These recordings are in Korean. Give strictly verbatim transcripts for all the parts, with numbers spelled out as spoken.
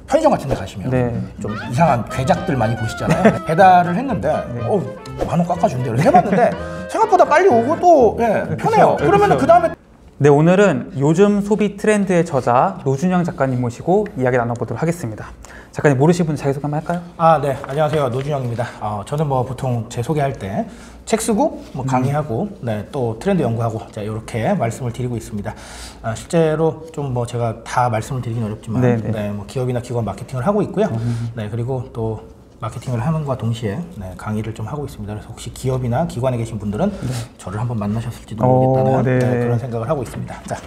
편의점 같은 데 가시면 네. 좀 이상한 괴작들 많이 보시잖아요. 배달을 했는데 네. 어, 만 원 깎아준대요. 이렇게 해봤는데 생각보다 빨리 오고 또 예, 편해요. 그쵸, 그러면 그 다음에 네, 오늘은 요즘 소비 트렌드의 저자 노준영 작가님 모시고 이야기 나눠보도록 하겠습니다. 작가님 모르시는 분 자기소개 한번 할까요? 아, 네. 안녕하세요. 노준영입니다. 어, 저는 뭐 보통 제 소개할 때 책 쓰고 뭐 강의하고 네, 또 트렌드 연구하고 자, 이렇게 말씀을 드리고 있습니다. 아, 실제로 좀 뭐 제가 다 말씀을 드리긴 어렵지만 네, 뭐 기업이나 기관 마케팅을 하고 있고요. 음. 네, 그리고 또 마케팅을 하는과 동시에 네, 강의를 좀 하고 있습니다. 그래서 혹시 기업이나 기관에 계신 분들은 네. 저를 한번 만나셨을지도 모르겠다는 네. 네, 그런 생각을 하고 있습니다. 자,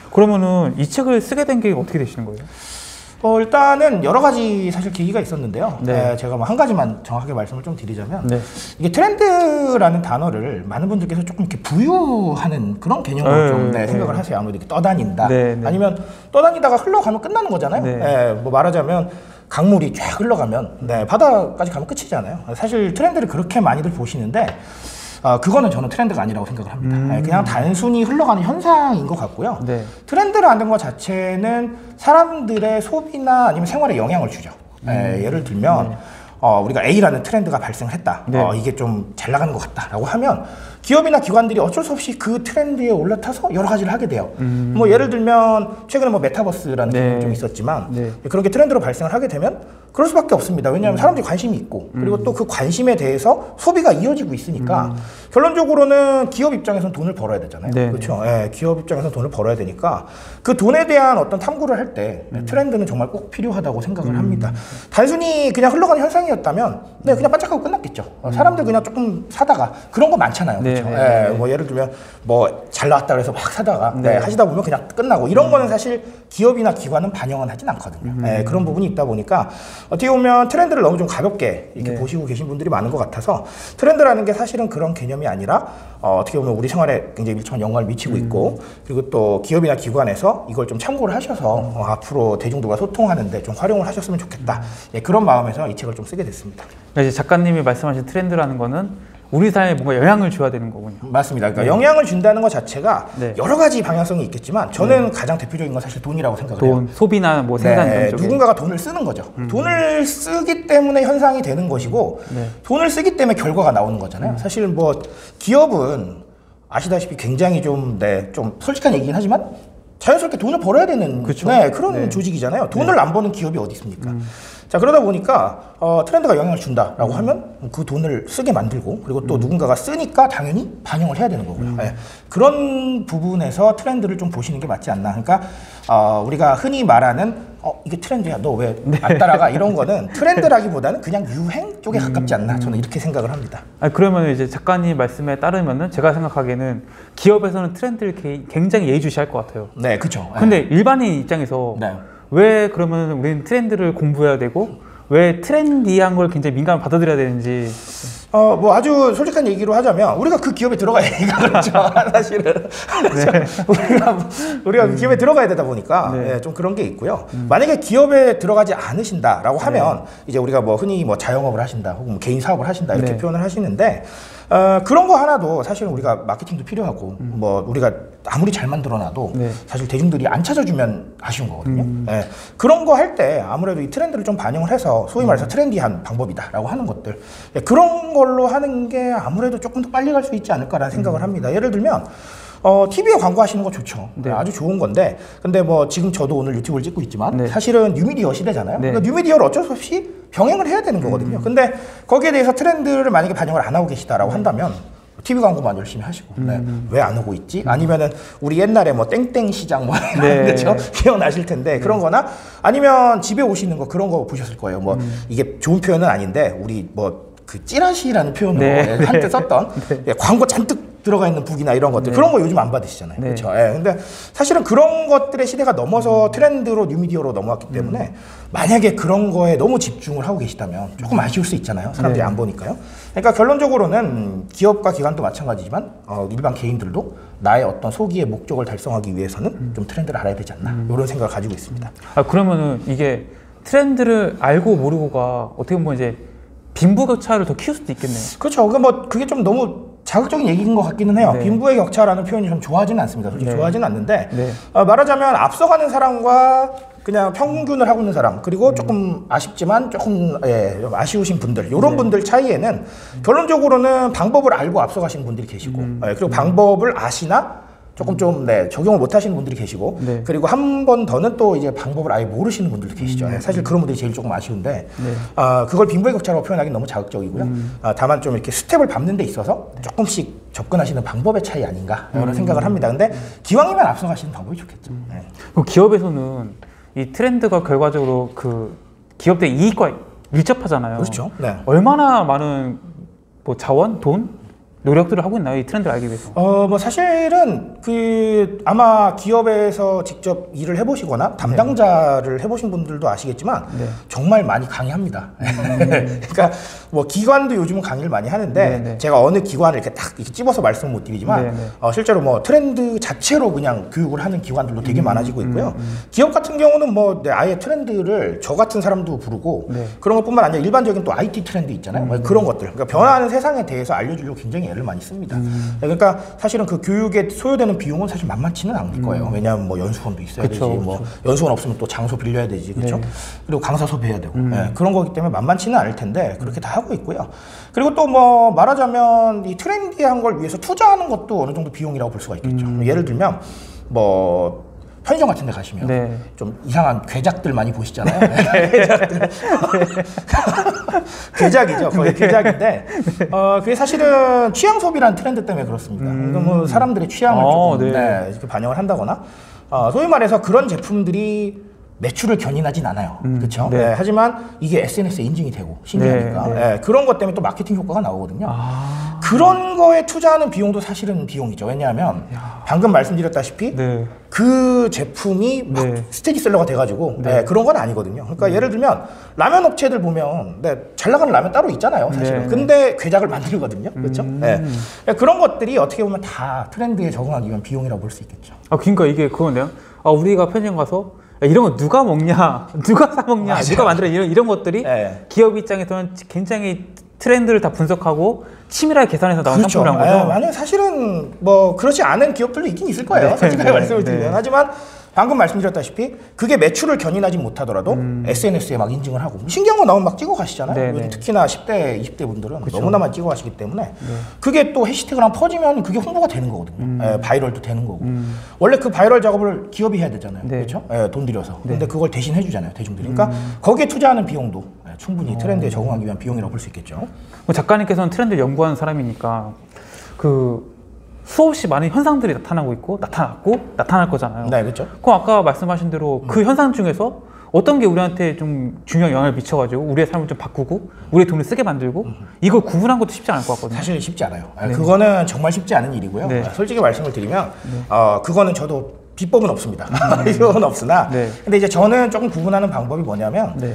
그러면은 이 책을 쓰게 된 게 어떻게 되시는 거예요? 어, 일단은 여러 가지 사실 계기가 있었는데요. 네. 네, 제가 뭐 한 가지만 정확하게 말씀을 좀 드리자면 네. 이게 트렌드라는 단어를 많은 분들께서 조금 이렇게 부유하는 그런 개념으로 네, 좀 네, 생각을 네. 하세요. 아무래도 이렇게 떠다닌다. 네, 네. 아니면 떠다니다가 흘러가면 끝나는 거잖아요. 네. 네, 뭐 말하자면 강물이 쫙 흘러가면 네, 바다까지 가면 끝이잖아요. 사실 트렌드를 그렇게 많이들 보시는데 어, 그거는 저는 트렌드가 아니라고 생각을 합니다. 음. 그냥 단순히 흘러가는 현상인 것 같고요. 네. 트렌드라는 것 자체는 사람들의 소비나 아니면 생활에 영향을 주죠. 음. 에, 예를 들면 네. 어, 우리가 A라는 트렌드가 발생했다. 네. 어, 이게 좀 잘 나가는 것 같다라고 하면 기업이나 기관들이 어쩔 수 없이 그 트렌드에 올라타서 여러 가지를 하게 돼요. 음. 뭐 예를 들면 최근에 뭐 메타버스라는 네. 개념이 좀 있었지만 네. 그런 게 트렌드로 발생을 하게 되면 그럴 수밖에 없습니다. 왜냐하면 음. 사람들이 관심이 있고 그리고 음. 또 그 관심에 대해서 소비가 이어지고 있으니까 음. 결론적으로는 기업 입장에서는 돈을 벌어야 되잖아요. 네. 그렇죠. 예, 기업 입장에서는 돈을 벌어야 되니까 그 돈에 대한 어떤 탐구를 할 때 음. 트렌드는 정말 꼭 필요하다고 생각을 음. 합니다. 단순히 그냥 흘러가는 현상이었다면 네, 그냥 반짝하고 끝났겠죠. 음. 사람들 그냥 조금 사다가 그런 거 많잖아요. 네. 그렇죠. 네. 네. 예, 뭐 예를 들면 뭐 잘 나왔다 그래서 막 사다가 네. 네, 하시다 보면 그냥 끝나고 이런 음. 거는 사실 기업이나 기관은 반영은 하진 않거든요. 음. 예, 그런 부분이 있다 보니까 어떻게 보면 트렌드를 너무 좀 가볍게 이렇게 네. 보시고 계신 분들이 많은 것 같아서 트렌드라는 게 사실은 그런 개념이 아니라 어, 어떻게 보면 우리 생활에 굉장히 밀접한 영향을 미치고 음. 있고 그리고 또 기업이나 기관에서 이걸 좀 참고를 하셔서 음. 어, 앞으로 대중들과 소통하는데 좀 활용을 하셨으면 좋겠다. 예, 그런 마음에서 이 책을 좀 쓰게 됐습니다. 이제 작가님이 말씀하신 트렌드라는 거는 우리 삶에 뭔가 영향을 줘야 되는 거군요. 맞습니다. 그러니까 네. 영향을 준다는 것 자체가 네. 여러 가지 방향성이 있겠지만 저는 네. 가장 대표적인 건 사실 돈이라고 생각을 돈, 해요. 소비나 뭐 생산 네, 이런 쪽에. 누군가가 돈을 쓰는 거죠. 음. 돈을 쓰기 때문에 현상이 되는 것이고 네. 돈을 쓰기 때문에 결과가 나오는 거잖아요. 음. 사실 뭐 기업은 아시다시피 굉장히 좀, 네, 좀 솔직한 얘기긴 하지만 자연스럽게 돈을 벌어야 되는 네, 그런 네. 조직이잖아요. 돈을 네. 안 버는 기업이 어디 있습니까? 음. 자, 그러다 보니까 어, 트렌드가 영향을 준다라고 음. 하면 그 돈을 쓰게 만들고 그리고 또 음. 누군가가 쓰니까 당연히 반영을 해야 되는 거고요. 음. 네. 그런 부분에서 트렌드를 좀 보시는 게 맞지 않나. 그러니까 어, 우리가 흔히 말하는 어, 이게 트렌드야. 너 왜 안 네. 따라가? 이런 거는 트렌드라기보다는 그냥 유행 쪽에 가깝지 않나. 저는 이렇게 생각을 합니다. 아, 그러면 이제 작가님 말씀에 따르면은 제가 생각하기에는 기업에서는 트렌드를 굉장히 예의주시할 것 같아요. 네, 그렇죠. 근데 네. 일반인 입장에서 네. 왜 그러면 우리는 트렌드를 공부해야 되고 왜 트렌디한 걸 굉장히 민감하게 받아들여야 되는지. 어, 뭐 아주 솔직한 얘기로 하자면 우리가 그 기업에 들어가야 되니까 그렇죠. 사실은 네. 우리가 우리가 음. 그 기업에 들어가야 되다 보니까 네. 네, 좀 그런 게 있고요. 음. 만약에 기업에 들어가지 않으신다라고 하면 네. 이제 우리가 뭐 흔히 뭐 자영업을 하신다 혹은 뭐 개인 사업을 하신다 이렇게 네. 표현을 하시는데 어, 그런 거 하나도 사실은 우리가 마케팅도 필요하고 음. 뭐 우리가 아무리 잘 만들어놔도 네. 사실 대중들이 안 찾아주면 아쉬운 거거든요. 음. 네. 그런 거 할 때 아무래도 이 트렌드를 좀 반영을 해서 소위 말해서 음. 트렌디한 방법이다라고 하는 것들 네, 그런 걸로 하는 게 아무래도 조금 더 빨리 갈 수 있지 않을까라는 생각을 음. 합니다. 예를 들면 어, 티비에 광고하시는 거 좋죠. 네. 아주 좋은 건데 근데 뭐 지금 저도 오늘 유튜브를 찍고 있지만 네. 사실은 뉴미디어 시대잖아요. 네. 그러니까 뉴미디어를 어쩔 수 없이 병행을 해야 되는 거거든요. 음. 근데 거기에 대해서 트렌드를 만약에 반영을 안 하고 계시다라고 음. 한다면 티비 광고만 열심히 하시고 음. 네. 왜 안 오고 있지? 음. 아니면은 우리 옛날에 뭐 땡땡 시장 뭐 네. 그렇죠? 기억나실 텐데 네. 그런 거나 아니면 집에 오시는 거 그런 거 보셨을 거예요. 뭐 음. 이게 좋은 표현은 아닌데 우리 뭐 그 찌라시라는 표현으로 네. 한때 썼던 네. 예, 광고 잔뜩 들어가 있는 북이나 이런 것들 네. 그런 거 요즘 안 받으시잖아요. 네. 그렇죠. 예, 근데 사실은 그런 것들의 시대가 넘어서 트렌드로 뉴미디어로 넘어왔기 때문에 음. 만약에 그런 거에 너무 집중을 하고 계시다면 조금 아쉬울 수 있잖아요. 사람들이 네. 안 보니까요. 그러니까 결론적으로는 기업과 기관도 마찬가지지만 어, 일반 개인들도 나의 어떤 소기의 목적을 달성하기 위해서는 음. 좀 트렌드를 알아야 되지 않나 음. 이런 생각을 가지고 있습니다. 아, 그러면은 이게 트렌드를 알고 모르고가 어떻게 보면 이제 빈부격차를 더 키울 수도 있겠네요. 그렇죠. 그 뭐 그게 좀 너무 자극적인 얘기인 것 같기는 해요. 네. 빈부의 격차라는 표현이 좀 좋아하지는 않습니다. 솔직히 네. 좋아하지는 않는데 네. 어, 말하자면 앞서가는 사람과 그냥 평균을 하고 있는 사람 그리고 조금 아쉽지만 조금 예, 좀 아쉬우신 분들 이런 네. 분들 차이에는 결론적으로는 방법을 알고 앞서가시는 분들이 계시고 음. 예, 그리고 방법을 아시나 조금 좀 네, 적용을 못 하시는 분들이 계시고 네. 그리고 한 번 더는 또 이제 방법을 아예 모르시는 분들도 계시죠. 음. 사실 그런 분들이 제일 조금 아쉬운데 네. 어, 그걸 빈부의 격차라고 표현하기는 너무 자극적이고요. 음. 어, 다만 좀 이렇게 스텝을 밟는 데 있어서 조금씩 접근하시는 방법의 차이 아닌가 이런 음. 생각을 합니다. 근데 기왕이면 앞서가시는 방법이 좋겠죠. 음. 네. 그 기업에서는 이 트렌드가 결과적으로 그 기업들의 이익과 밀접하잖아요. 그렇죠. 네. 얼마나 많은 뭐 자원, 돈 노력들을 하고 있나요? 이 트렌드를 알기 위해서? 어, 뭐 사실은 그 아마 기업에서 직접 일을 해보시거나 담당자를 해보신 분들도 아시겠지만 네. 정말 많이 강의합니다. 음. 그러니까 뭐 기관도 요즘은 강의를 많이 하는데 네네. 제가 어느 기관을 이렇게 딱 이렇게 찝어서 말씀을 못 드리지만 어, 실제로 뭐 트렌드 자체로 그냥 교육을 하는 기관들도 되게 음. 많아지고 있고요. 음. 음. 기업 같은 경우는 뭐 네, 아예 트렌드를 저 같은 사람도 부르고 네. 그런 것뿐만 아니라 일반적인 또 아이티 트렌드 있잖아요. 음. 뭐 그런 것들. 그러니까 변화하는 세상에 대해서 알려주려고 굉장히 를 많이 씁니다. 음. 그러니까 사실은 그 교육에 소요되는 비용은 사실 만만치는 않을 거예요. 음. 왜냐하면 뭐 연수원도 있어야 그쵸, 되지, 뭐 그쵸. 연수원 없으면 또 장소 빌려야 되지, 그렇죠? 네. 그리고 강사 섭외해야 되고 음. 네, 그런 거기 때문에 만만치는 않을 텐데 그렇게 다 하고 있고요. 그리고 또 뭐 말하자면 이 트렌디한 걸 위해서 투자하는 것도 어느 정도 비용이라고 볼 수가 있겠죠. 음. 예를 들면 뭐 편의점 같은 데 가시면 네. 좀 이상한 괴작들 많이 보시잖아요. 괴작들. 괴작이죠. 거의 네. 괴작인데 어, 그게 사실은 취향 소비라는 트렌드 때문에 그렇습니다. 음. 그러니까 뭐 사람들의 취향을 어, 조금 네. 네, 이렇게 반영을 한다거나 어, 소위 말해서 그런 제품들이 매출을 견인하진 않아요. 음, 그렇죠? 네. 네, 하지만 이게 에스엔에스에 인증이 되고 신기하니까 네, 네. 네, 그런 것 때문에 또 마케팅 효과가 나오거든요. 아. 그런 거에 투자하는 비용도 사실은 비용이죠. 왜냐하면 야. 방금 말씀드렸다시피 네. 그 제품이 막 네. 스테디셀러가 돼가지고 네. 네, 그런 건 아니거든요. 그러니까 네. 예를 들면 라면 업체들 보면 네, 잘 나가는 라면 따로 있잖아요. 사실은. 네. 근데 괴작을 만들거든요. 그렇죠? 음. 네. 그런 것들이 어떻게 보면 다 트렌드에 적응하기 위한 비용이라고 볼 수 있겠죠. 아, 그러니까 이게 그건데요. 아, 우리가 편의점 가서 야, 이런 거 누가 먹냐, 누가 사 먹냐, 맞아요. 누가 만들어 이런 이런 것들이 네. 기업 입장에서는 굉장히 트렌드를 다 분석하고 치밀하게 계산해서 나온 그렇죠. 상품이란 거죠. 아니 사실은 뭐 그렇지 않은 기업들도 있긴 있을 거예요. 네, 솔직하게 네, 말씀을 드리면 네. 하지만 방금 말씀드렸다시피 그게 매출을 견인하지 못하더라도 음. 에스엔에스에 막 인증을 하고 신기한 거 나오면 막 찍어 가시잖아요. 네, 네. 특히나 십 대, 이십 대 분들은 그쵸. 너무나 많이 찍어 가시기 때문에 네. 그게 또 해시태그랑 퍼지면 그게 홍보가 되는 거거든요. 음. 예, 바이럴도 되는 거고 음. 원래 그 바이럴 작업을 기업이 해야 되잖아요. 네. 그렇죠? 예, 돈 들여서. 네. 근데 그걸 대신 해주잖아요. 대중들이. 그러니까 음. 거기에 투자하는 비용도 예, 충분히 트렌드에 적응하기 위한 비용이라고 볼 수 있겠죠. 작가님께서는 트렌드를 연구하는 사람이니까 그 수없이 많은 현상들이 나타나고 있고 나타났고 나타날 거잖아요. 네, 그렇죠. 그럼 아까 말씀하신 대로 음. 그 현상 중에서 어떤 게 우리한테 좀 중요한 영향을 미쳐가지고 우리의 삶을 좀 바꾸고 우리의 돈을 쓰게 만들고 음. 이걸 구분한 것도 쉽지 않을 것 같거든요. 사실 쉽지 않아요. 네. 그거는 정말 쉽지 않은 일이고요. 네. 솔직히 말씀을 드리면 네. 어, 그거는 저도 비법은 없습니다. 음. 비법은 없으나 네. 근데 이제 저는 조금 구분하는 방법이 뭐냐면 네.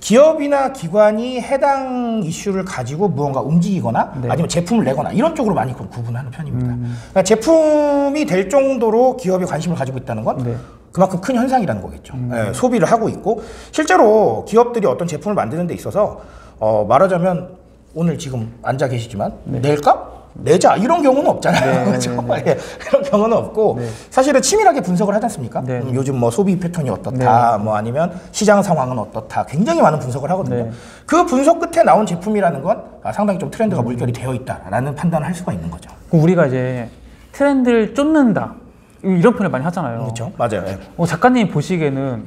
기업이나 기관이 해당 이슈를 가지고 무언가 움직이거나 네. 아니면 제품을 내거나 이런 쪽으로 많이 구분하는 편입니다. 음. 그러니까 제품이 될 정도로 기업이 관심을 가지고 있다는 건 네. 그만큼 큰 현상이라는 거겠죠. 음. 예, 소비를 하고 있고 실제로 기업들이 어떤 제품을 만드는 데 있어서 어, 말하자면 오늘 지금 앉아 계시지만 네. 낼까? 내자 이런 경우는 없잖아요. 네, 그렇죠? 네, 네. 그런 경우는 없고 네. 사실은 치밀하게 분석을 하지 않습니까? 네. 음, 요즘 뭐 소비 패턴이 어떻다, 네. 뭐 아니면 시장 상황은 어떻다, 굉장히 많은 분석을 하거든요. 네. 그 분석 끝에 나온 제품이라는 건 상당히 좀 트렌드가 음. 물결이 되어 있다라는 판단을 할 수가 있는 거죠. 우리가 이제 트렌드를 쫓는다 이런 표현을 많이 하잖아요. 그렇죠, 맞아요. 네. 어, 작가님이 보시기에는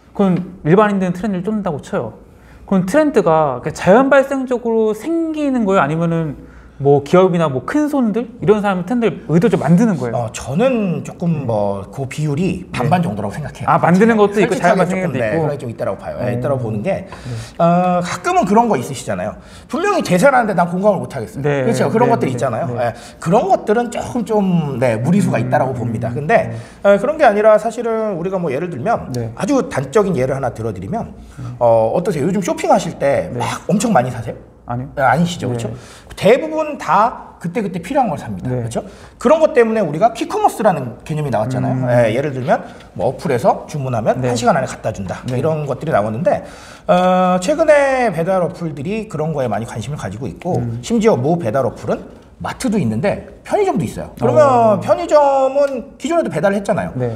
그건 일반인들은 트렌드를 쫓는다고 쳐요. 그건 트렌드가 자연 발생적으로 생기는 거예요, 아니면은 뭐 기업이나 뭐 큰 손들 이런 사람 트렌드를 의도적으로 만드는 거예요. 어, 저는 조금 뭐 그 비율이 반반 네. 정도라고 생각해요. 아 만드는 것도 있고 자연 발생도 네, 있고. 그런 게 좀 있다라고 봐요. 네, 있다라고 보는 게 네. 어, 가끔은 그런 거 있으시잖아요. 분명히 대사라는데 난 공감을 못 하겠어요. 네, 그렇죠. 그런 네, 것들이 네, 있잖아요. 네. 네. 그런 것들은 조금 좀 네, 무리수가 음, 있다라고 음, 봅니다. 근데 네. 어, 그런 게 아니라 사실은 우리가 뭐 예를 들면 네. 아주 단적인 예를 하나 들어드리면 음. 어, 어떠세요? 요즘 쇼핑하실 때 막 네. 엄청 많이 사세요? 아니요. 네, 아니시죠, 네. 그렇죠? 대부분 다 그때 그때 필요한 걸 삽니다, 네. 그렇죠? 그런 것 때문에 우리가 퀵커머스라는 개념이 나왔잖아요. 음. 네, 예를 들면 뭐 어플에서 주문하면 네. 한 시간 안에 갖다 준다 네. 이런 것들이 나오는데 어, 최근에 배달 어플들이 그런 거에 많이 관심을 가지고 있고 음. 심지어 모 배달 어플은 마트도 있는데 편의점도 있어요. 그러면 오. 편의점은 기존에도 배달을 했잖아요. 네.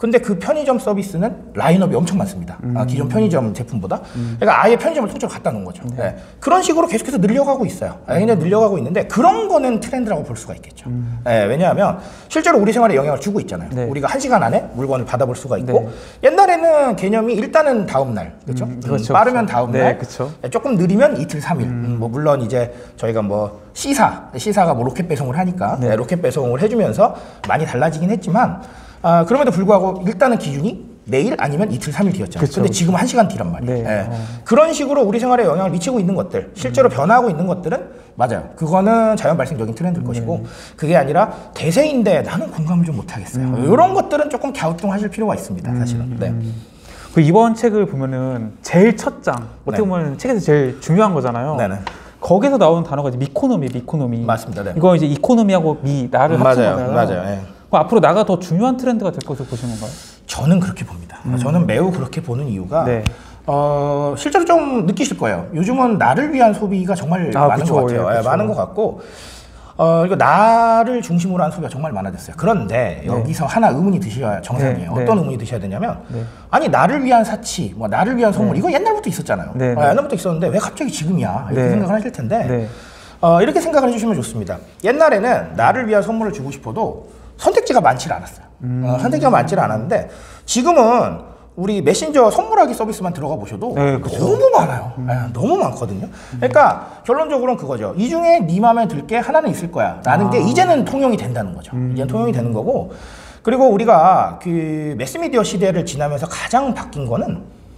근데 그 편의점 서비스는 라인업이 엄청 많습니다. 음. 아, 기존 편의점 제품보다. 음. 그러니까 아예 편의점을 통째로 갖다 놓은 거죠. 네. 네. 그런 식으로 계속해서 늘려가고 있어요. 아, 굉장히 늘려가고 있는데 그런 거는 트렌드라고 볼 수가 있겠죠. 음. 네, 왜냐하면 실제로 우리 생활에 영향을 주고 있잖아요. 네. 우리가 한 시간 안에 물건을 받아볼 수가 있고 네. 옛날에는 개념이 일단은 다음 날, 그렇죠? 음, 그렇죠. 음, 빠르면 다음 날, 네, 그렇죠. 조금 느리면 이틀, 삼일. 음. 음, 뭐 물론 이제 저희가 뭐 C사, C사가 뭐 로켓 배송을 하니까 네. 네, 로켓 배송을 해주면서 많이 달라지긴 했지만 아, 그럼에도 불구하고 일단은 기준이 내일 아니면 이틀, 삼일 뒤였잖아요. 그쵸, 근데 지금은 한 시간 뒤란 말이에요. 네. 네. 어. 그런 식으로 우리 생활에 영향을 미치고 있는 것들, 실제로 음. 변화하고 있는 것들은 맞아요. 그거는 자연 발생적인 트렌드일 음. 것이고 그게 아니라 대세인데 나는 공감을 좀 못하겠어요. 음. 이런 것들은 조금 갸우뚱하실 필요가 있습니다. 음. 사실은. 네. 그 이번 책을 보면은 제일 첫 장, 어떻게 네. 보면 책에서 제일 중요한 거잖아요. 네네. 거기서 나오는 단어가 이제 미코노미, 미코노미. 맞습니다. 네. 이거 이제 이코노미하고 미, 나를 합친 맞아요. 거잖아요. 맞아요. 네. 앞으로 나가 더 중요한 트렌드가 될 것으로 보시는 건가요? 저는 그렇게 봅니다. 음. 저는 매우 그렇게 보는 이유가 네. 어, 실제로 좀 느끼실 거예요. 요즘은 나를 위한 소비가 정말 아, 많은 그쵸, 것 같아요. 예, 예, 많은 것 같고 어, 이거 나를 중심으로 한 소비가 정말 많아졌어요. 그런데 네. 여기서 하나 의문이 드셔야 정상이에요. 네. 어떤 네. 의문이 드셔야 되냐면 네. 아니 나를 위한 사치, 뭐 나를 위한 선물 네. 이거 옛날부터 있었잖아요. 네. 어, 옛날부터 있었는데 왜 갑자기 지금이야 이렇게 네. 생각을 하실 텐데 네. 어, 이렇게 생각을 해주시면 좋습니다. 옛날에는 나를 위한 선물을 주고 싶어도 선택지가 많지는 않았어요. 음. 어, 선택지가 많지는 않았는데 지금은 우리 메신저 선물하기 서비스만 들어가 보셔도 네, 너무 많아요. 음. 네, 너무 많거든요. 그러니까 결론적으로는 그거죠. 이 중에 네 마음에 들 게 하나는 있을 거야 라는 아. 게 이제는 통용이 된다는 거죠. 음. 이제는 통용이 되는 거고 그리고 우리가 그 매스미디어 시대를 지나면서 가장 바뀐 거는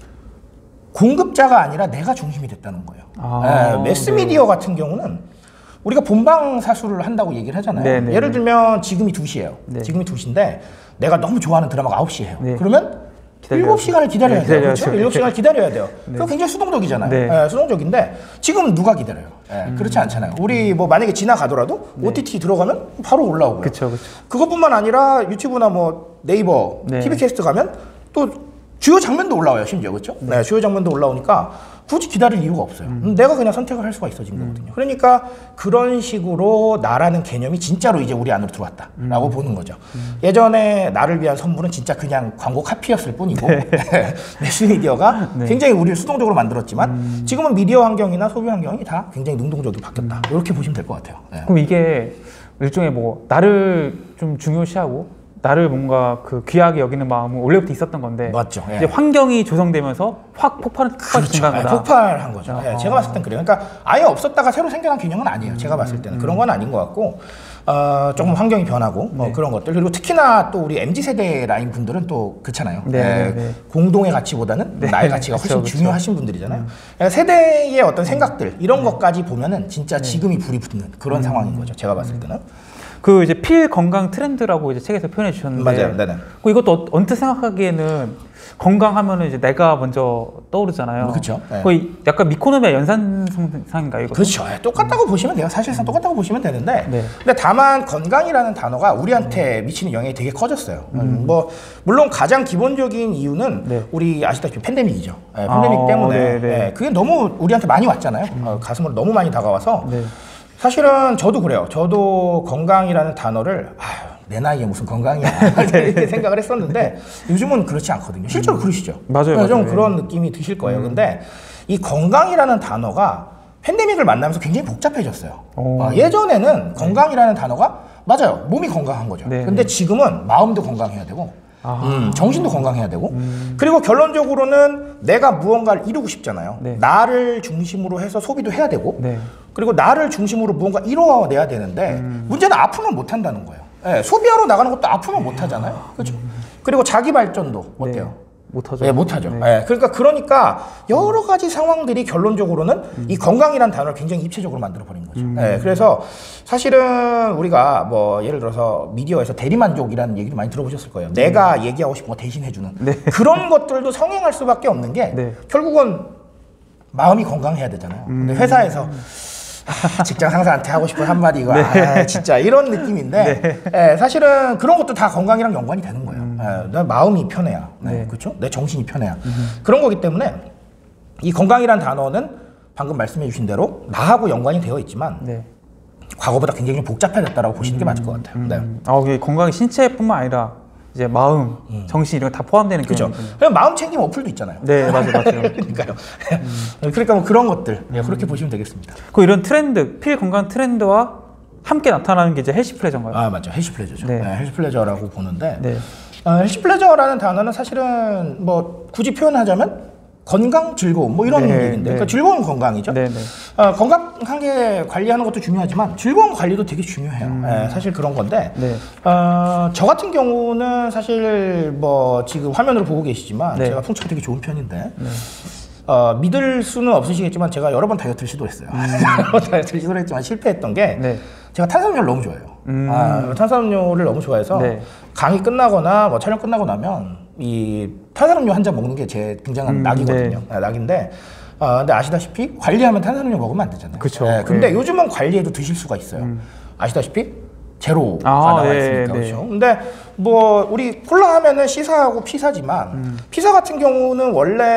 공급자가 아니라 내가 중심이 됐다는 거예요. 아. 네, 매스미디어 네. 같은 경우는 우리가 본방 사수를 한다고 얘기를 하잖아요. 네네. 예를 들면 지금이 두 시예요. 네. 지금이 두 시인데 내가 너무 좋아하는 드라마가 아홉 시예요. 네. 그러면 일곱 시간을 기다려야 네, 돼요. 그렇죠? 일곱 시간을 기다려야 돼요. 네. 그거 굉장히 수동적이잖아요. 네. 네, 수동적인데 지금은 누가 기다려요? 네, 음. 그렇지 않잖아요. 우리 뭐 만약에 지나가더라도 네. 오티티 들어가면 바로 올라오고요. 그쵸, 그쵸. 그것뿐만 아니라 유튜브나 뭐 네이버, 네. 티비캐스트 가면 또 주요 장면도 올라와요. 심지어 그렇죠? 네. 네, 주요 장면도 올라오니까 굳이 기다릴 이유가 없어요. 음. 내가 그냥 선택을 할 수가 있어진 음. 거거든요. 그러니까 그런 식으로 나라는 개념이 진짜로 이제 우리 안으로 들어왔다라고 음. 보는 거죠. 음. 예전에 나를 위한 선물은 진짜 그냥 광고 카피였을 뿐이고 네. 매스미디어가 네. 굉장히 우리를 수동적으로 만들었지만 음. 지금은 미디어 환경이나 소비 환경이 다 굉장히 능동적으로 바뀌었다. 음. 이렇게 보시면 될 것 같아요. 네. 그럼 이게 일종의 뭐 나를 좀 중요시하고 나를 뭔가 그 귀하게 여기는 마음은 원래부터 있었던 건데 맞죠. 예. 이제 환경이 조성되면서 확 폭발은 폭발이 된 거다. 폭발한 거죠. 예, 제가 봤을 땐 그래요. 그러니까 아예 없었다가 새로 생겨난 개념은 아니에요. 음, 제가 봤을 때는 음. 그런 건 아닌 것 같고 어, 조금 환경이 변하고 뭐 네. 그런 것들 그리고 특히나 또 우리 엠지 세대 라인 분들은 또 그렇잖아요. 네, 예, 네. 공동의 가치보다는 네. 나의 가치가 훨씬 그쵸, 중요하신 그쵸. 분들이잖아요. 음. 그러니까 세대의 어떤 생각들 이런 네. 것까지 보면은 진짜 네. 지금이 불이 붙는 그런 음. 상황인 거죠. 제가 봤을 때는. 그 이제 필 건강 트렌드라고 이제 책에서 표현해 주셨는데 맞아요. 네네. 그 이것도 언뜻 생각하기에는 건강하면은 이제 내가 먼저 떠오르잖아요. 그렇죠. 네. 거의 약간 미코노미아 연산상인가요? 이거? 그렇죠. 똑같다고 음. 보시면 돼요. 사실상 똑같다고 보시면 되는데, 네. 근데 다만 건강이라는 단어가 우리한테 미치는 영향이 되게 커졌어요. 음. 음, 뭐 물론 가장 기본적인 이유는 네. 우리 아시다시피 팬데믹이죠. 네, 팬데믹 아, 때문에 네, 네. 네, 그게 너무 우리한테 많이 왔잖아요. 음. 어, 가슴으로 너무 많이 다가와서. 네. 사실은 저도 그래요. 저도 건강이라는 단어를 아유, 내 나이에 무슨 건강이야 이렇게 생각을 했었는데 요즘은 그렇지 않거든요. 실제로 그러시죠. 맞아요. 맞아요. 좀 그런 느낌이 드실 거예요. 음. 근데 이 건강이라는 단어가 팬데믹을 만나면서 굉장히 복잡해졌어요. 어, 예전에는 건강이라는 단어가 맞아요. 몸이 건강한 거죠. 네. 근데 지금은 마음도 건강해야 되고 아. 음, 정신도 건강해야 되고 음. 그리고 결론적으로는 내가 무언가를 이루고 싶잖아요. 네. 나를 중심으로 해서 소비도 해야 되고 네. 그리고 나를 중심으로 무언가 이뤄내야 되는데 음. 문제는 아프면 못한다는 거예요. 네, 소비하러 나가는 것도 아프면 못하잖아요. 그렇죠? 음. 그리고 자기 발전도 어때요? 네. 못하죠. 네, 못하죠. 네. 네, 그러니까 그러니까 여러 가지 상황들이 결론적으로는 음. 이 건강이라는 단어를 굉장히 입체적으로 만들어 버린 거죠. 음. 네, 그래서 사실은 우리가 뭐 예를 들어서 미디어에서 대리만족이라는 얘기를 많이 들어보셨을 거예요. 음. 내가 얘기하고 싶은 거 대신 해주는 네. 그런 것들도 성행할 수밖에 없는 게 네. 결국은 마음이 건강해야 되잖아요. 음. 근데 회사에서 아, 직장 상사한테 하고 싶은 한마디가 네. 아, 진짜 이런 느낌인데 네. 예, 사실은 그런 것도 다 건강이랑 연관이 되는 거예요. 음. 예, 내 마음이 편해야, 네, 네. 그렇죠? 내 정신이 편해야 음. 그런 거기 때문에 이 건강이란 단어는 방금 말씀해주신 대로 나하고 연관이 되어 있지만 네. 과거보다 굉장히 좀 복잡해졌다라고 보시는 음. 게 맞을 것 같아요. 음. 네. 아, 건강이 신체뿐만 아니라 이제 마음, 음. 정신 이런 거 다 포함되는 그렇죠. 그냥 마음 챙김 어플도 있잖아요. 네, 맞아요, 맞아요. 그러니까요. 음. 그러니까 뭐 그런 것들 네, 그렇게 음. 보시면 되겠습니다. 그 이런 트렌드, 필 건강 트렌드와 함께 나타나는 게 이제 헬시 플레저인가요? 아 맞죠, 헬시 플레저죠. 네. 네, 헬시 플레저라고 보는데 네. 어, 헬시 플레저라는 단어는 사실은 뭐 굳이 표현하자면 건강, 즐거움 뭐 이런 네, 얘기인데, 네. 그러니까 즐거운 건강이죠. 네, 네. 어, 건강하게 관리하는 것도 중요하지만 즐거운 관리도 되게 중요해요. 음. 네, 사실 그런 건데, 네. 어, 저 같은 경우는 사실 뭐 지금 화면으로 보고 계시지만 네. 제가 풍차가 되게 좋은 편인데. 네. 어, 믿을 수는 없으시겠지만 제가 여러 번 다이어트를 시도했어요. 음. 여러 번 다이어트를 시도를 했지만 실패했던 게 네. 제가 탄산음료를 너무 좋아해요. 음. 아, 탄산음료를 너무 좋아해서 네. 강의 끝나거나 뭐 촬영 끝나고 나면 이 탄산음료 한 잔 먹는 게 제 굉장한 음, 낙이거든요. 네. 아, 낙인데 어, 근데 아시다시피 관리하면 탄산음료 먹으면 안 되잖아요. 그쵸. 네, 근데 네. 요즘은 관리해도 드실 수가 있어요. 음. 아시다시피 제로가 아, 나와 네, 있으니까. 네. 그렇죠. 근데 뭐 우리 콜라 하면은 시사하고 피사지만 음. 피사 같은 경우는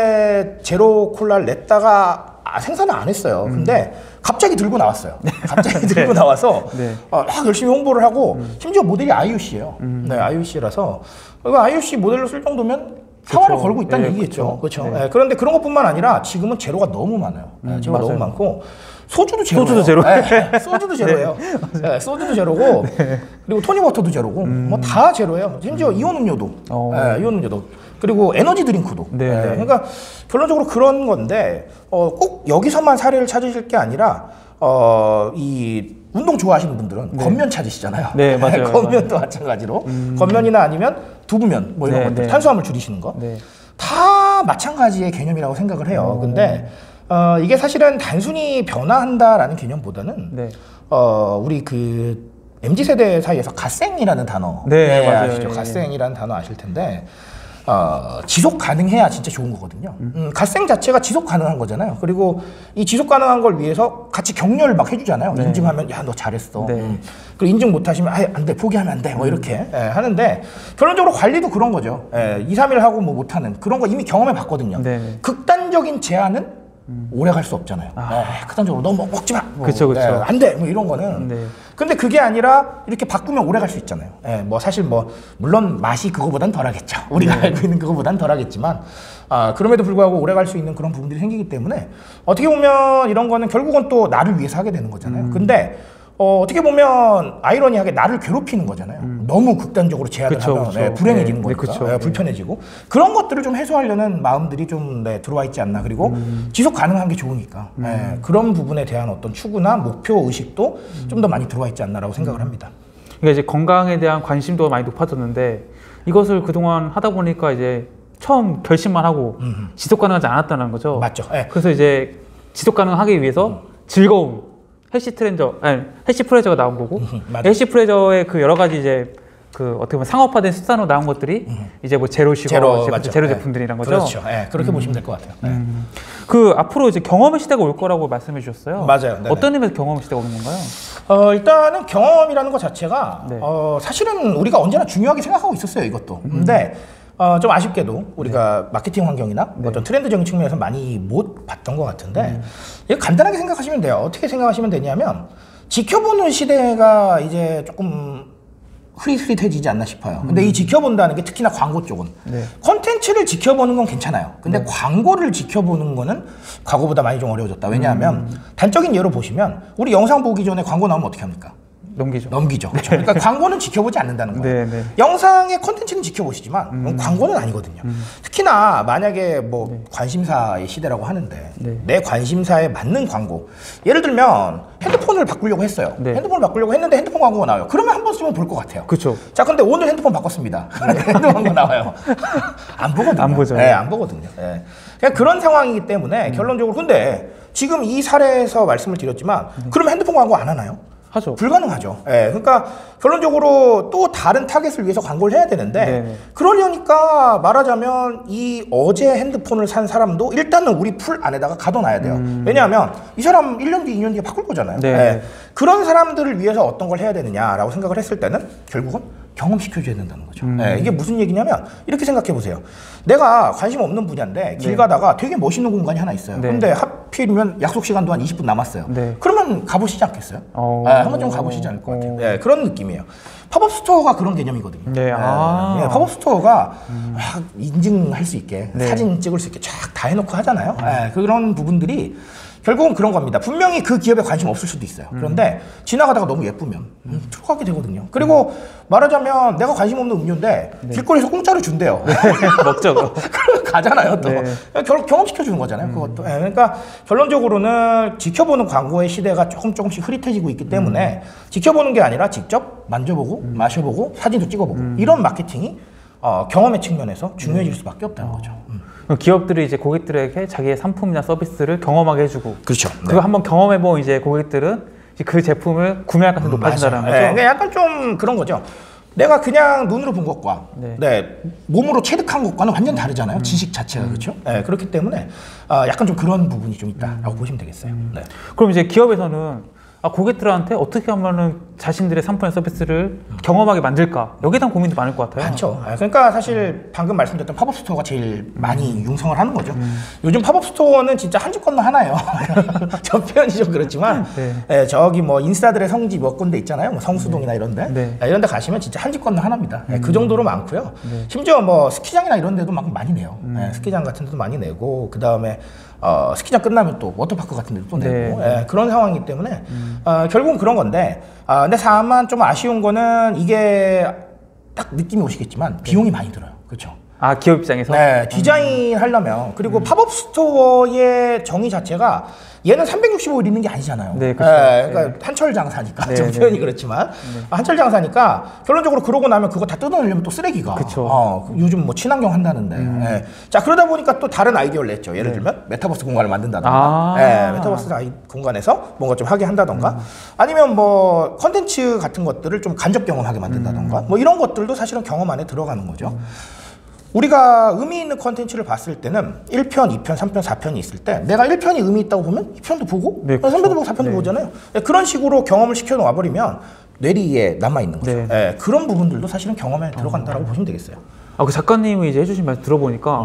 원래 제로 콜라를 냈다가 아, 생산을 안 했어요. 음. 근데 갑자기 들고 나왔어요. 갑자기 네. 들고 나와서 네. 어, 막 열심히 홍보를 하고 음. 심지어 모델이 아이유씨예요. 음. 네, 아이유씨라서 아이유씨 모델로 쓸 정도면 사활을 그쵸. 걸고 있다는 네, 얘기겠죠. 그렇죠. 네. 네. 그런데 그런 것뿐만 아니라 지금은 제로가 너무 많아요. 음, 네, 제로가 너무 많고 소주도 제로예요. 소주도 제로. 네, 소주도 제로예요. 네. 네, 소주도 제로고 네. 그리고 토닉워터도 제로고 음. 뭐 다 제로예요. 심지어 음. 이온 음료도. 네, 이온 음료도. 그리고 에너지 드링크도. 네. 네. 그러니까 결론적으로 그런 건데 어, 꼭 여기서만 사례를 찾으실 게 아니라 어, 이 운동 좋아하시는 분들은 네. 건면 찾으시잖아요. 네, 맞아요. 건면도 마찬가지로 음. 건면이나 아니면 두부면 뭐 이런 네, 것들 네. 탄수화물 줄이시는 거. 네. 다 마찬가지의 개념이라고 생각을 해요. 오. 근데 어, 이게 사실은 단순히 변화한다라는 개념보다는 네. 어, 우리 그 엠지 세대 사이에서 갓생이라는 단어 네, 네, 맞아요. 아시죠? 갓생이라는 단어 아실 텐데 어, 지속 가능해야 진짜 좋은 거거든요. 음. 음, 갓생 자체가 지속 가능한 거잖아요. 그리고 이 지속 가능한 걸 위해서 같이 격려를 막 해주잖아요. 네. 인증하면 야 너 잘했어. 네. 음. 그리고 인증 못하시면 아, 안 돼, 포기하면 안 돼. 뭐 이렇게 예, 하는데 결론적으로 관리도 그런 거죠. 예, 이, 삼 일 하고 뭐 못하는 그런 거 이미 경험해 봤거든요. 네. 극단적인 제한은 음. 오래 갈 수 없잖아요. 아. 네, 극단적으로 너 먹지 마. 뭐, 그쵸, 그쵸. 네, 안 돼. 뭐 이런 거는. 네. 근데 그게 아니라 이렇게 바꾸면 오래 갈 수 있잖아요. 네, 뭐 사실 뭐 물론 맛이 그거보단 덜하겠죠. 우리가 네. 알고 있는 그거보단 덜하겠지만 아, 그럼에도 불구하고 오래 갈 수 있는 그런 부분들이 생기기 때문에 어떻게 보면 이런 거는 결국은 또 나를 위해서 하게 되는 거잖아요. 음. 근데 어, 어떻게 보면 아이러니하게 나를 괴롭히는 거잖아요. 음. 너무 극단적으로 제한을 그쵸, 하면 그쵸. 네, 불행해지는 네, 거니까 네, 네, 불편해지고 그런 것들을 좀 해소하려는 마음들이 좀 네, 들어와 있지 않나. 그리고 음. 지속 가능한 게 좋으니까 음. 네, 그런 부분에 대한 어떤 추구나 목표 의식도 음. 좀 더 많이 들어와 있지 않나라고 생각을 합니다. 그러니까 이제 건강에 대한 관심도 많이 높아졌는데 이것을 그동안 하다 보니까 이제 처음 결심만 하고 음. 지속 가능하지 않았다는 거죠. 맞죠. 네. 그래서 이제 지속 가능하기 위해서 음. 즐거움 헬시 트렌저, 아니 헬시 프레저가 나온 거고 음, 헬시 프레저의 그 여러 가지 이제 그 어떻게 보면 상업화된 수단으로 나온 것들이 음. 이제 뭐 제로 슈거, 제로, 제로, 제로 제품들이란 거죠. 그렇죠. 네, 그렇게 음. 보시면 될 것 같아요. 네. 음. 그 앞으로 이제 경험의 시대가 올 거라고 말씀해 주셨어요. 맞아요. 네네. 어떤 의미에서 경험의 시대가 오는 건가요? 어, 일단은 경험이라는 것 자체가 네. 어, 사실은 우리가 언제나 중요하게 생각하고 있었어요, 이것도. 음. 근데 어, 좀 아쉽게도 우리가 네. 마케팅 환경이나 네. 어떤 트렌드적인 측면에서 많이 못 봤던 것 같은데 음. 이거 간단하게 생각하시면 돼요. 어떻게 생각하시면 되냐면 지켜보는 시대가 이제 조금 흐릿흐릿해지지 않나 싶어요. 근데 음. 이 지켜본다는 게 특히나 광고 쪽은 네. 콘텐츠를 지켜보는 건 괜찮아요. 근데 네. 광고를 지켜보는 거는 과거보다 많이 좀 어려워졌다. 왜냐하면 음. 단적인 예로 보시면 우리 영상 보기 전에 광고 나오면 어떻게 합니까? 넘기죠. 넘기죠. 그렇죠. 그러니까 광고는 지켜보지 않는다는 거예요. 네, 네. 영상의 콘텐츠는 지켜보시지만 음. 광고는 아니거든요. 음. 특히나 만약에 뭐 네. 관심사의 시대라고 하는데 네. 내 관심사에 맞는 광고. 예를 들면 핸드폰을 바꾸려고 했어요. 네. 핸드폰을 바꾸려고 했는데 핸드폰 광고가 나와요. 그러면 한 번 쓰면 볼 것 같아요. 그렇죠. 자, 근데 오늘 핸드폰 바꿨습니다. 핸드폰 광고 나와요. 안 보거든요. 안 보죠. 네, 안 보거든요. 네. 그냥 그런 상황이기 때문에 음. 결론적으로 근데 지금 이 사례에서 말씀을 드렸지만 음. 그러면 핸드폰 광고 안 하나요? 하죠. 불가능하죠. 예, 그러니까 결론적으로 또 다른 타겟을 위해서 광고를 해야 되는데 네네. 그러려니까 말하자면 이 어제 핸드폰을 산 사람도 일단은 우리 풀 안에다가 가둬놔야 돼요. 음. 왜냐하면 이 사람 일 년 뒤, 이 년 뒤에 바꿀 거잖아요. 예, 그런 사람들을 위해서 어떤 걸 해야 되느냐라고 생각을 했을 때는 결국은 경험시켜줘야 된다는 거죠. 음. 예, 이게 무슨 얘기냐면 이렇게 생각해 보세요. 내가 관심 없는 분야인데 길 네. 가다가 되게 멋있는 공간이 하나 있어요. 네. 근데 하필이면 약속 시간도 한 이십 분 남았어요. 네. 그러면 가보시지 않겠어요? 네, 한번 좀 가보시지 않을 것 같아요. 네, 그런 느낌이에요. 팝업 스토어가 그런 개념이거든요. 네, 아. 네, 팝업 스토어가 음. 막 인증할 수 있게 네. 사진 찍을 수 있게 쫙 다 해놓고 하잖아요. 음. 네, 그런 부분들이 결국은 그런 겁니다. 분명히 그 기업에 관심 없을 수도 있어요. 그런데 지나가다가 너무 예쁘면 음, 들어가게 되거든요. 그리고 말하자면 내가 관심 없는 음료인데 네. 길거리에서 공짜로 준대요. 먹죠. 그럼 가잖아요. 또 네. 결, 경험시켜 주는 거잖아요. 음. 그것도. 네, 그러니까 결론적으로는 지켜보는 광고의 시대가 조금 조금씩 흐릿해지고 있기 때문에 음. 지켜보는 게 아니라 직접 만져보고 음. 마셔보고 사진도 찍어보고 음. 이런 마케팅이 어, 경험의 측면에서 중요해질 수밖에 없다는 어. 거죠. 음. 기업들이 이제 고객들에게 자기의 상품이나 서비스를 경험하게 해주고, 그렇죠. 그리고 네. 한번 경험해본 이제 고객들은 이제 그 제품을 구매할 가능성이 음, 높아진다는 거죠. 네, 그러니까 약간 좀 그런 거죠. 내가 그냥 눈으로 본 것과 네. 네, 몸으로 체득한 것과는 완전 다르잖아요. 음. 지식 자체가 음. 그렇죠. 네, 그렇기 때문에 어, 약간 좀 그런 부분이 좀 있다라고 음. 보시면 되겠어요. 음. 네. 그럼 이제 기업에서는 아, 고객들한테 어떻게 하면은 자신들의 상품과 서비스를 음. 경험하게 만들까? 여기에 대한 고민도 많을 것 같아요. 많죠. 그러니까 사실 음. 방금 말씀드렸던 팝업 스토어가 제일 많이 음. 융성을 하는 거죠. 음. 요즘 팝업 스토어는 진짜 한 집 건너 하나예요. 저 표현이 좀 그렇지만 네. 네, 저기 뭐 인싸들의 성지 몇 군데 있잖아요. 뭐 성수동이나 네. 이런데 네. 네, 이런데 가시면 진짜 한 집 건너 하나입니다. 음. 네, 그 정도로 많고요. 네. 심지어 뭐 스키장이나 이런 데도 막 많이 내요. 음. 네, 스키장 같은 데도 많이 내고 그 다음에 어, 스키장 끝나면 또 워터파크 같은 데도 또 내고 네. 예, 그런 상황이기 때문에 음. 어, 결국은 그런 건데 아, 근데 다만 좀 아쉬운 거는 이게 딱 느낌이 오시겠지만 비용이 많이 들어요. 그렇죠? 아, 기업 입장에서? 네, 디자인 음. 하려면 그리고 음. 팝업 스토어의 정의 자체가 얘는 삼백육십오 일 있는 게 아니잖아요. 네, 그렇죠. 네, 그러니까 네. 한철 장사니까 네, 좀 표현이 네. 그렇지만 네. 한철 장사니까 결론적으로 그러고 나면 그거 다 뜯어내려면 또 쓰레기가. 그렇죠. 어, 요즘 뭐 친환경 한다는데. 음. 네. 자 그러다 보니까 또 다른 아이디어를 냈죠. 예를 네. 들면 메타버스 공간을 만든다던가. 아 네, 메타버스 아이, 공간에서 뭔가 좀 하게 한다던가. 음. 아니면 뭐 컨텐츠 같은 것들을 좀 간접 경험하게 만든다던가. 음. 뭐 이런 것들도 사실은 경험 안에 들어가는 거죠. 음. 우리가 의미 있는 컨텐츠를 봤을 때는 일 편, 이 편, 삼 편, 사 편이 있을 때 내가 일 편이 의미 있다고 보면 이 편도 보고 네, 삼 편도 보고 사 편도 네. 보잖아요. 그런 식으로 경험을 시켜 놓아버리면 뇌리에 남아있는 거죠. 네. 네, 그런 부분들도 사실은 경험에 들어간다라고 어. 보시면 되겠어요. 아, 그 작가님이 이제 해주신 말씀 들어보니까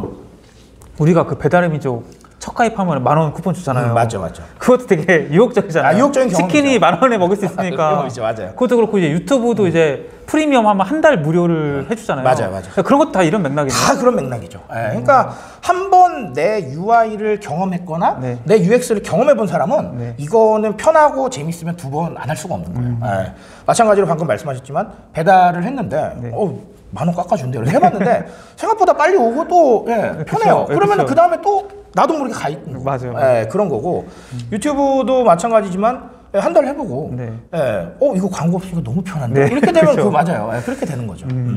우리가 그 배달의 민족 첫 가입하면 만 원 쿠폰 주잖아요. 음, 맞죠, 맞죠. 그것도 되게 유혹적이잖아요. 아, 유혹적인 경험이죠. 치킨이 만 원에 먹을 수 있으니까. 경험이죠, 맞아요. 그것도 그렇고 이제 유튜브도 음. 이제 프리미엄 하면 한 달 무료를 음. 해주잖아요. 맞아요, 맞아요. 그런 것도 다 이런 맥락이죠. 다 그런 맥락이죠. 네, 그러니까 한 번 내 유아이를 경험했거나 네. 내 유엑스를 경험해본 사람은 네. 이거는 편하고 재밌으면 두 번 안 할 수가 없는 거예요. 음. 네. 마찬가지로 방금 말씀하셨지만 배달을 했는데. 네. 어, 만 원 깎아준대요. 그래서 해봤는데 생각보다 빨리 오고 또 예, 편해요. 그쵸, 그러면 그 다음에 또 나도 모르게 가 있는 거. 맞아요. 예, 그런 거고 음. 유튜브도 마찬가지지만 예, 한 달 해보고 네. 예, 어 이거 광고 없이 이거 너무 편한데 네. 이렇게 되면 그거 맞아요. 예, 그렇게 되는 거죠. 음.